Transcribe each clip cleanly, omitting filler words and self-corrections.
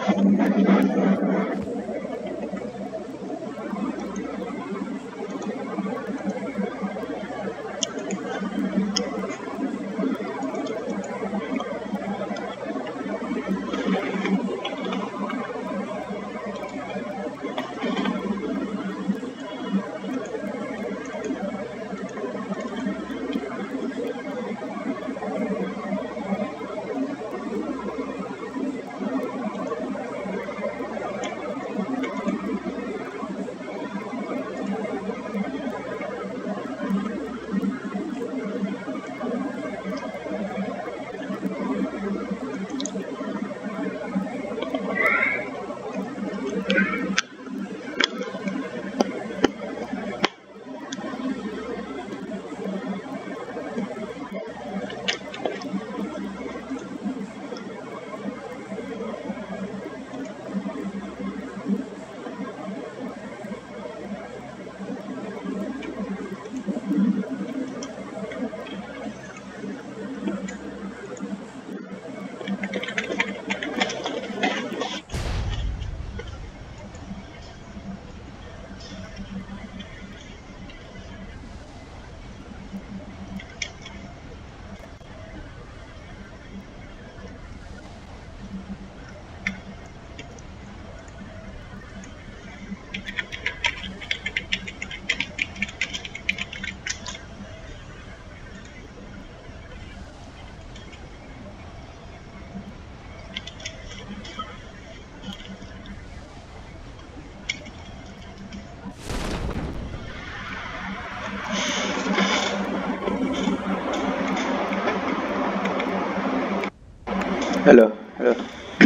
Halo, halo.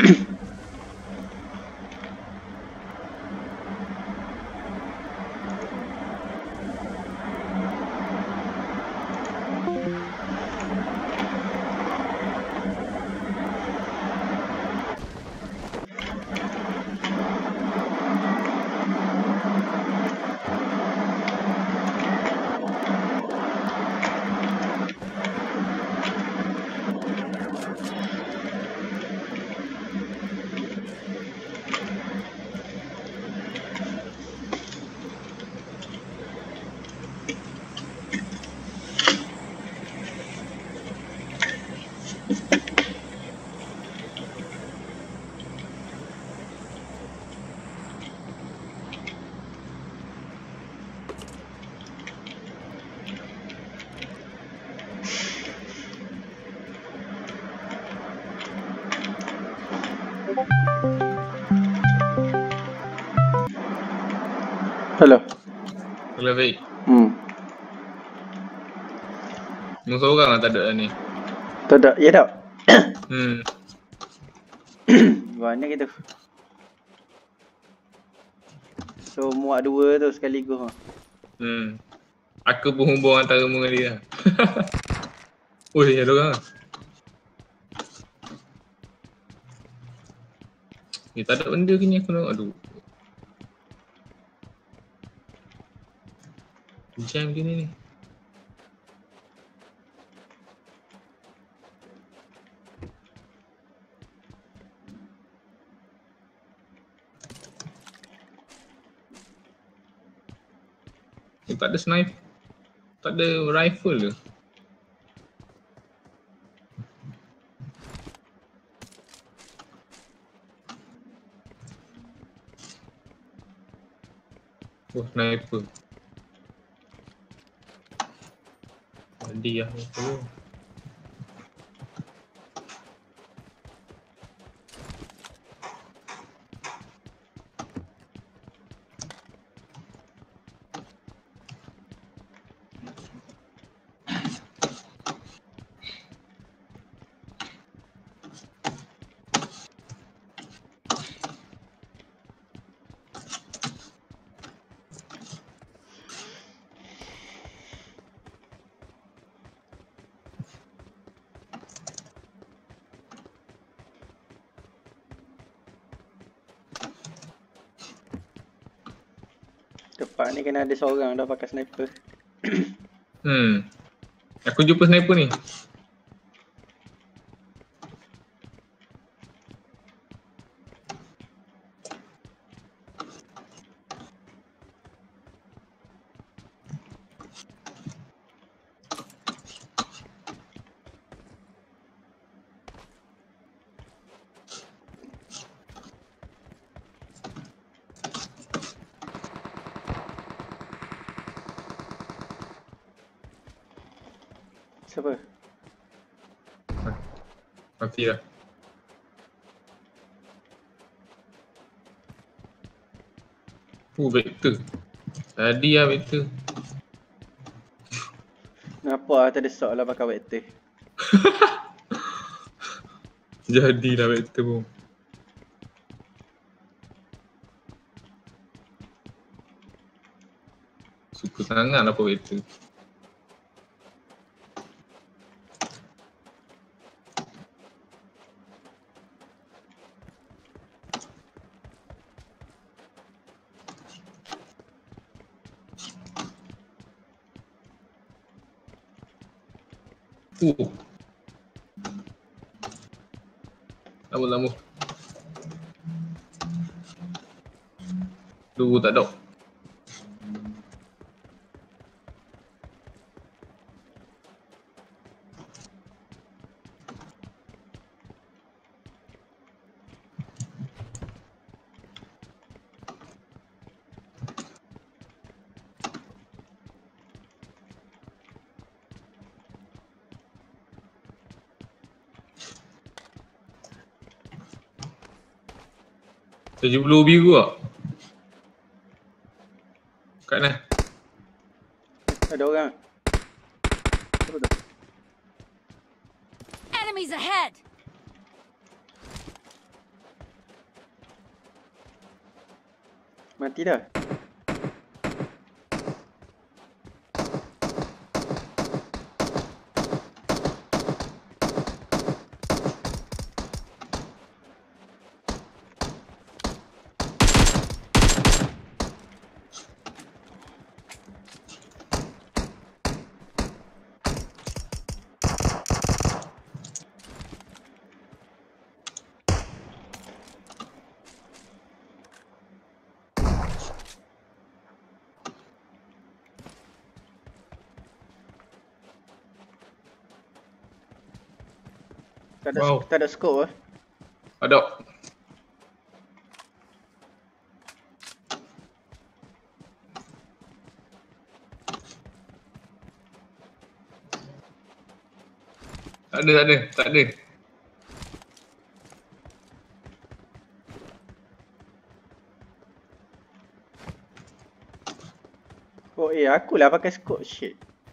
Halo. Kalau baik. Mu seorang lah tak ada ni. Tak ada, ya tak? Mana gitu. So muak dua tu sekaligus. Aku pun hubung antara mu dengan dia. Oh, dia ada orang. Ni tak ada benda ke ni aku nak. Aduh. Jam gini ni. Tak ada sniper. Tak ada rifle ke? Oh, sniper. Tadi lah tu. Depan ni kena ada seorang dah pakai sniper. Aku jumpa sniper ni. Siapa? Mati dah. Vector. Tadi lah vector. Kenapa lah terdesak lah pakai vector? Jadilah vector pun. Suka sangat apa vector. Lama-lama. Dulu tak ada. Tujuh puluh biru tak? Kat mana? Ada orang. Apa tu? Enemies ahead! Mati dah. Wow. Tak ada scope lah. Ada. Tak ada. Oh akulah pakai scope. Shit.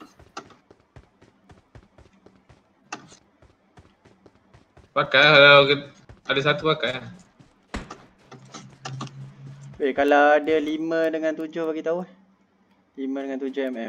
Pakai kalau ada satu pakai lah. Kalau ada 5 dengan 7 bagi tahu. 5 dengan 7 mm.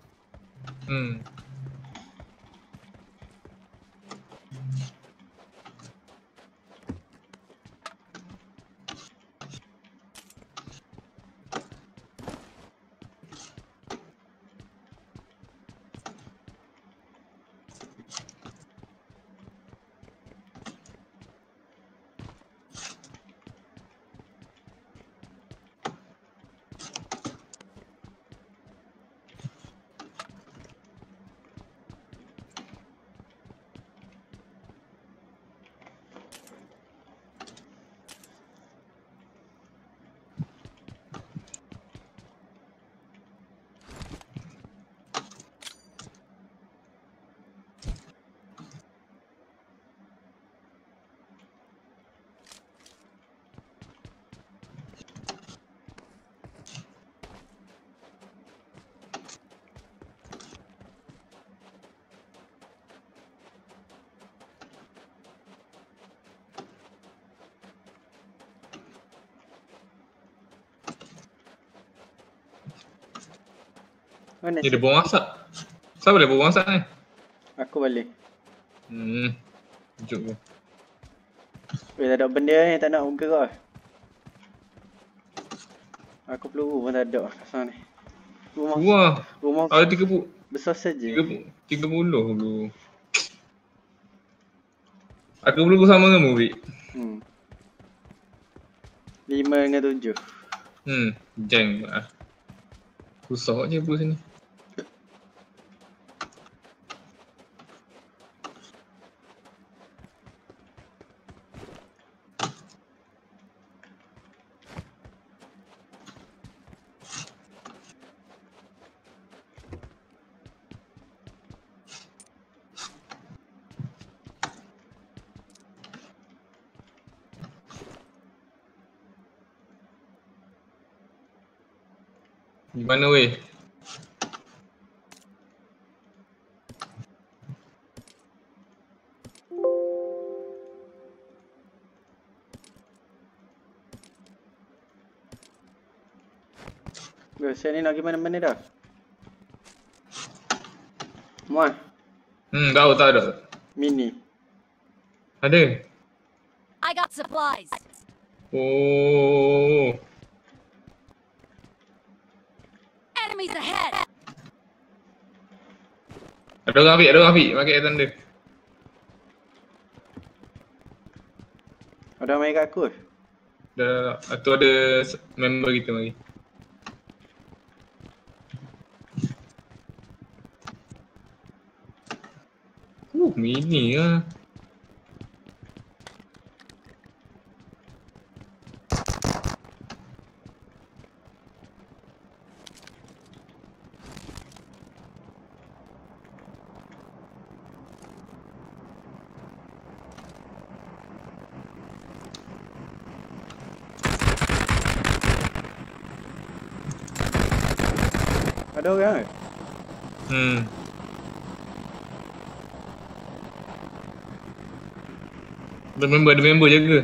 Mana Dia ada bawang masak. Siapa boleh bawang masak ni? Aku balik. Sejuk pun. Tak ada benda ni tak nak gerak. Aku peluru pun tak ada kasar ni. Wah. Rumah Ada 30. besar saja. 30 dulu. Aku belum sama dengan Mubik. 5 dengan 7. Jeng lah. Susah je pun sini. Di mana weh? Saya ni nak pergi mana-mana dah. Muat. Tahu dah. Mini. Ada. I got supplies. Oh. Enemies ahead. Ada orang ambil. Pakai air thunder. Ada main kat aku. Dah. Tu ada member kita mari. Mini lah. Ada orang ke? Ada member jaga.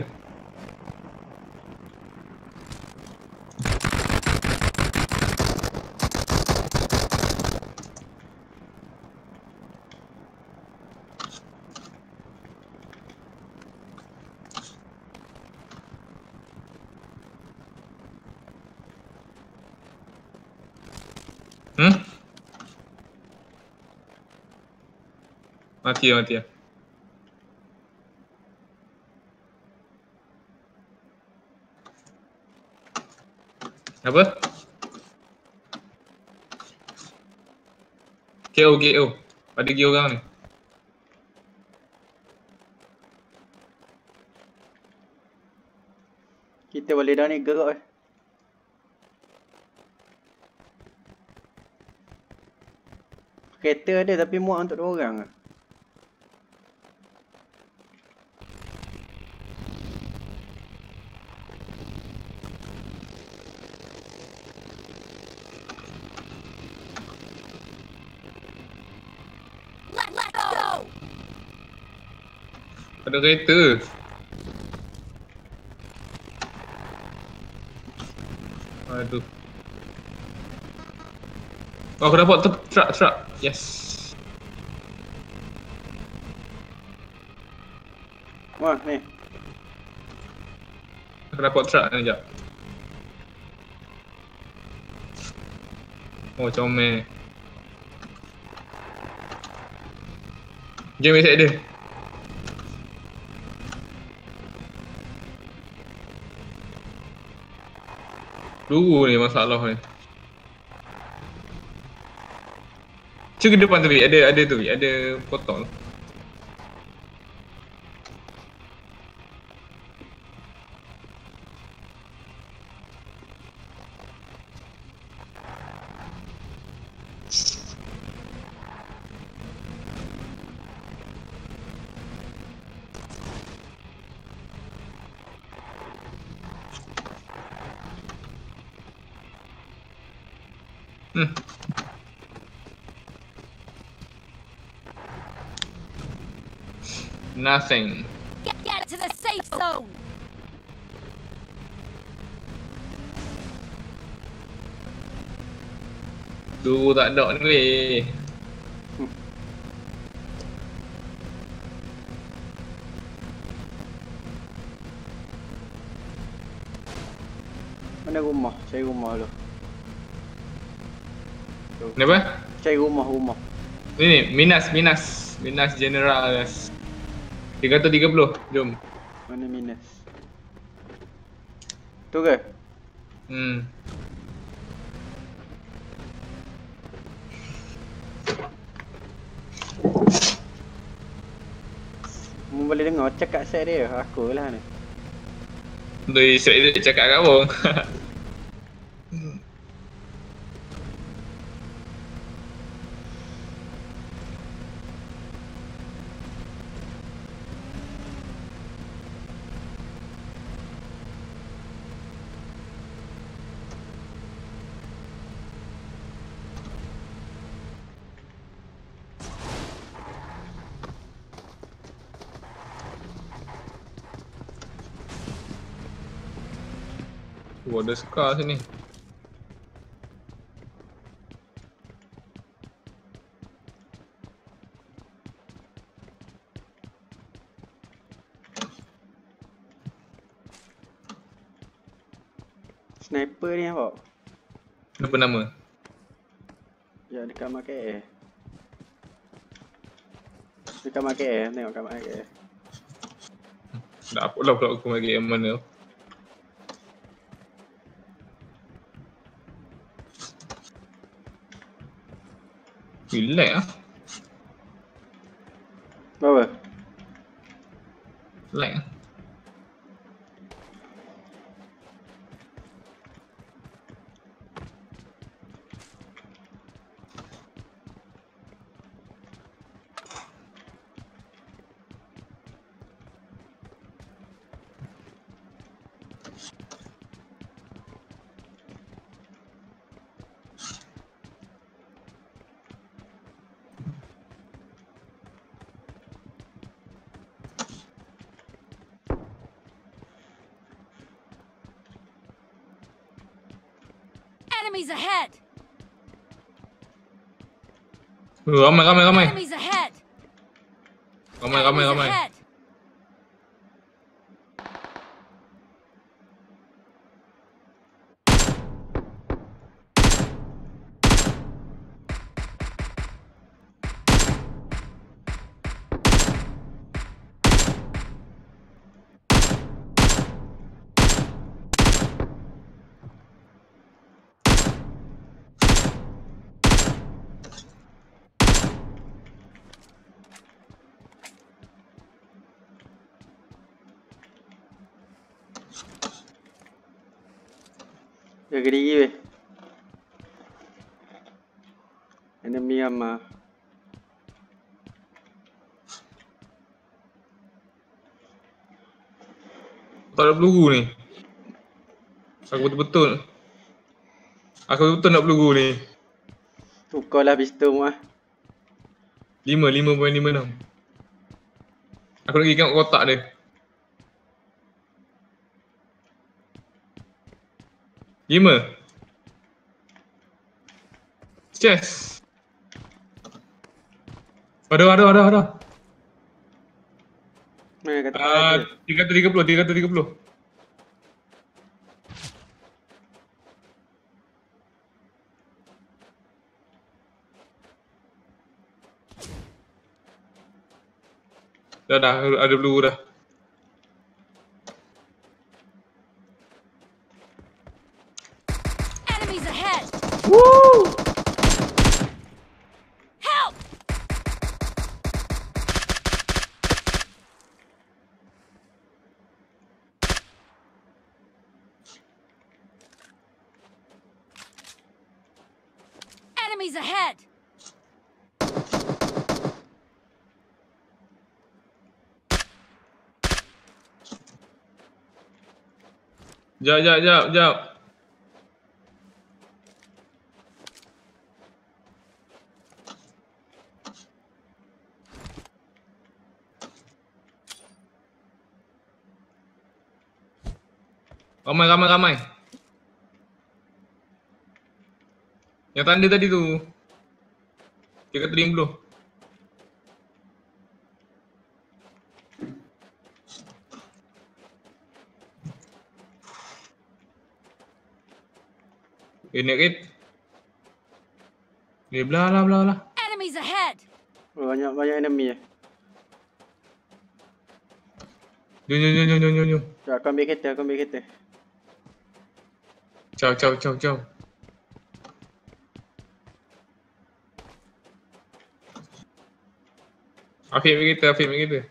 Mati lah. Apa? KO. Ada lagi orang ni. Kita boleh dah ni gerak eh. Kereta ada tapi muat untuk 2 orang lah. Let's go. Ada kereta. Aduh. Oh, aku dapat truck. Yes. Wah, ni. Aku dapat truck ni sekejap. Oh, comel. Jom esok dia. Dulu ni masalah ni. Cuba ke depan tu, ada tu, ada potong. Nothing. Get to the safe zone. Tu tak ada ni weh. Mana rumah? Cari rumah dulu. Ni apa? Cari rumah. Ni Minas General 330. Jom. Mana minus? Tu ke? Mu boleh dengar cakap set dia. Aku lah ni. Dia cakap kat abang. Ada scar sini. Sniper ni apa? Apa nama? Ya dekat market air. Dekat market air, tengok kat market air. Tak apalah pula aku bagi yang mana. Relax ah. Berapa? Relax ah. Enemies ahead! Ramai. Enemies ahead! Ramai. Enemies ahead! Jaga diri weh. Enemy ramah. Tak ada peluru ni. Aku betul-betul nak peluru ni. Tukarlah pistol mu ah. 5.56. Aku nak pergi tengok kotak dia. 5. Chest. Ada. Mana kata ada? 330. Dah, ada peluru dah. Enemies ahead! Woo! Help! Enemies ahead! Jap. Ramai. Yang tanda tadi tu 350. Naik red. Ni belah. Enemies ahead! Banyak enemy eh. Jom. Jom aku ambil kereta. Ciao. Afiq ambil kereta.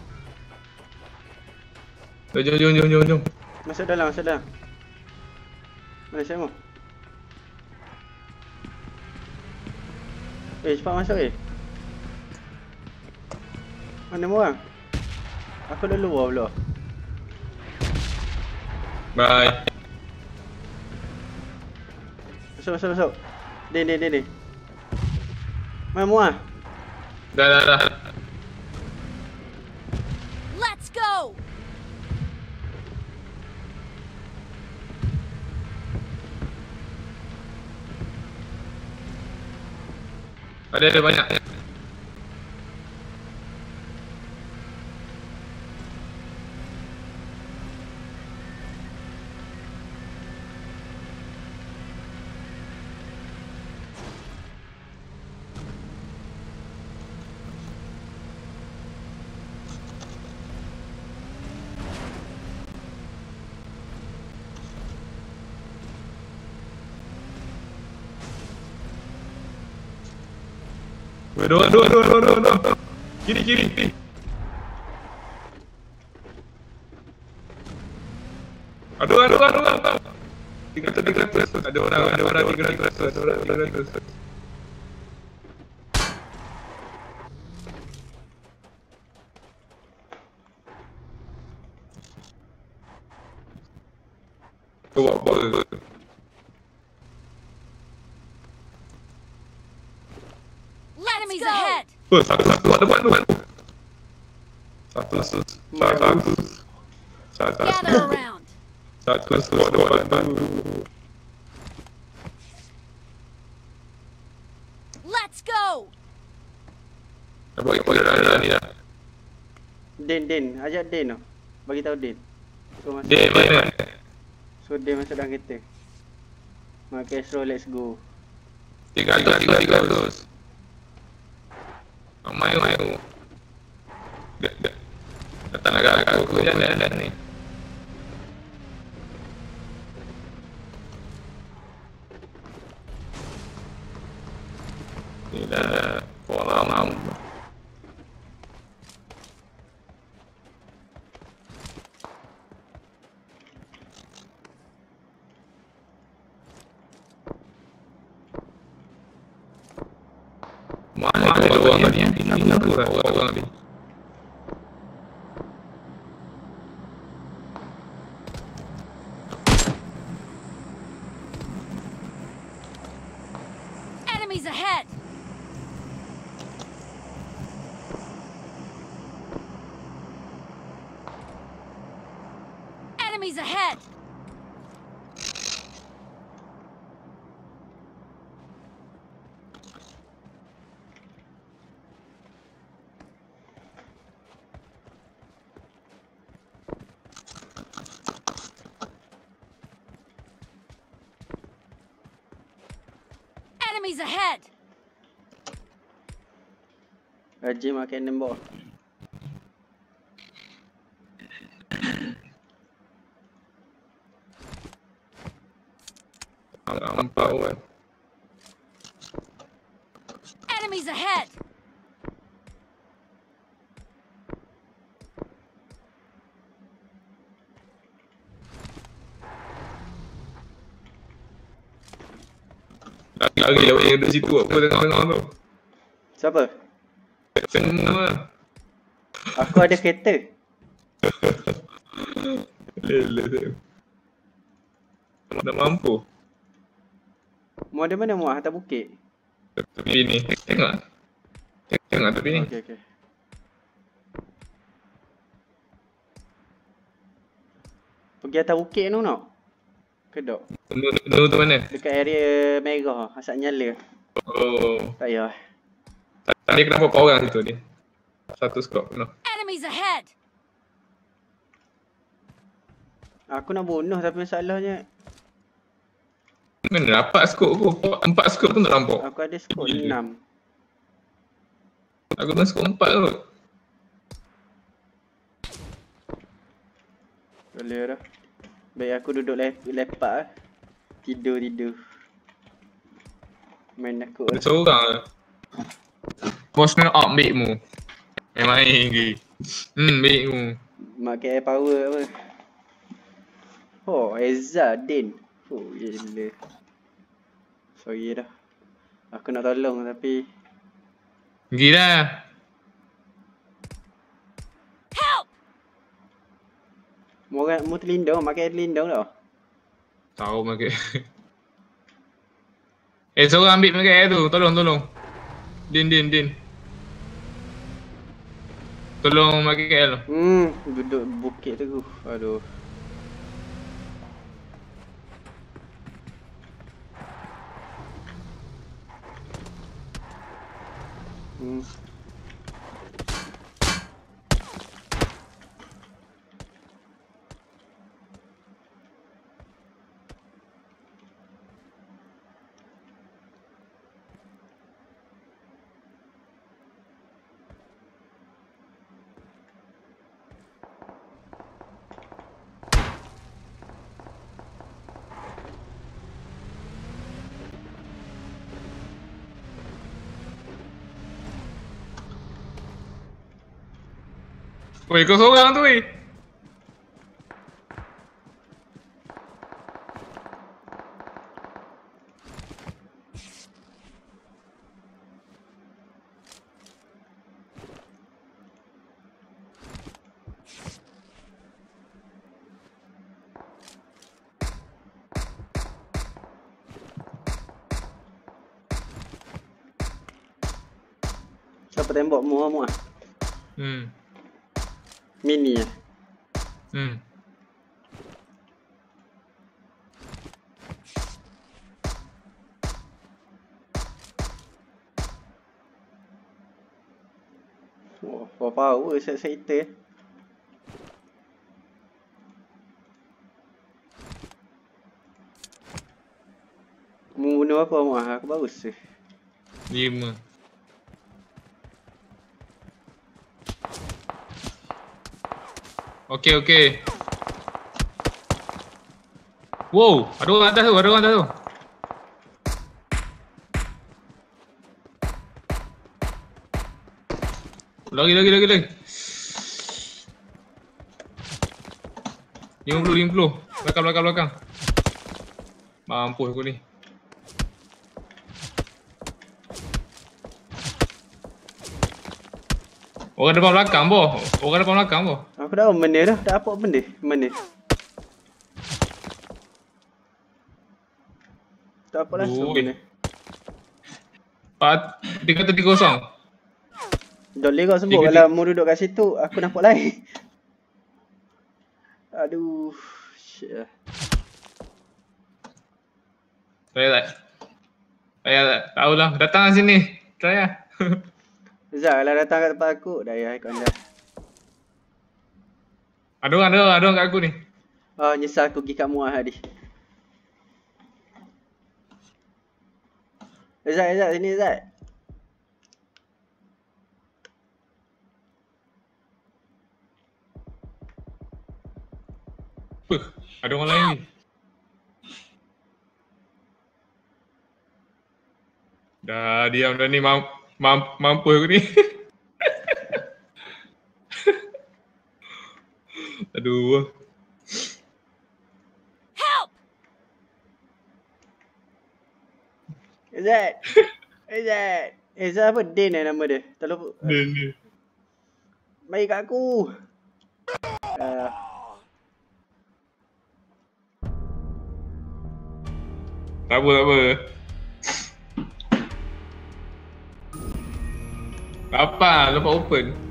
Jom. Masuk dalam. Mana saya mau? Cepat masuk Mana mau orang? Aku dah luar pula. Bye. Masuk. Din. Mana mau ah? Dah. Let's go! Ada banyak. Dua. Kiri. Aduh. 300. Ada orang 300. Kau buat apa? Enemies ahead! Satu depan tu. Satu. Gather around! Satu squad depan tu. Let's go! Nampak kita ni dah. Din, ajak Din tu. Bagi tahu Din. So masuk. Dia mana? So Din masuk dalam kereta. Mak Castro, let's go. 300. Ramai. Datang agak aku jalan ni. Ni dah kolam. Mana ada orang tadi yang tinggal tu orang tadi. Enemies ahead! Enemies ahead! Enemies ahead! Haji makan nembok. Nampak kan. Enemies ahead! Lagi yang ada situ apa tengah-tengah tu. Siapa? Tengah. Aku ada kereta. Lele. Tak mampu. Mau ada mana mau? Atas bukit. Tepi ni. Tengok tepi ni. Okey. Pergi atas bukit tu nak? Kedok. Benda tu mana? Dekat area merah. Asal nyala. Oh. Tak payah. Tadi kenapa kau orang situ ni? Satu skop penuh. Enemies ahead! Aku nak bunuh tapi masalahnya Mana dapat skop aku? 4 skop pun tak nampak. aku ada skor 6. Aku dah skop 4 tu. Boleh dah. Baik aku duduk lepak lah. Tidur. Main aku Ada seorang lah. Bos kena up baik mu. Main lagi. Baik mu. Makan air power apa. Oh, Ezza, Din. Oh, gila. Sorry dah. Aku nak tolong tapi Gila. Help! mu terlindung, makan terlindung tau. Tahu pakai. Seorang ambil pakai tu. Tolong. Din. Tolong pakai KL. Duduk bukit tu. Aduh. Weh, kau seorang tu weh. Siapa tembak mu ah? Mini ah. Oh, power set-setter. Mu bunuh apa mu ah? Aku baru sih. 5. Okey. Wow, ada orang atas tu. Lagi. 50. Belakang. Mampus aku ni. Orang depan belakang boh. Aku dah mana dah. Tak apa benda. Mana? Tak apa lah Ui. benda. 3-0. Doleh kau sebut kalau mu duduk kat situ, aku nampak lain. Aduh. Shit lah. Saya tak tahulah. Datang sini. Try lah. Zak, kalau datang kat tempat aku, dah ya ikut anda. Ada orang kat aku ni. Oh, nyesal aku pergi kat Muah tadi. Zak, sini Zak. Ada orang lain ni. Dah diam dah ni, mampu aku ni. Aduh. Help! Zak. Zak apa? Din nama dia. Tolong. Ni. Mari kat aku. Tak apa. Tak apa, lepas open.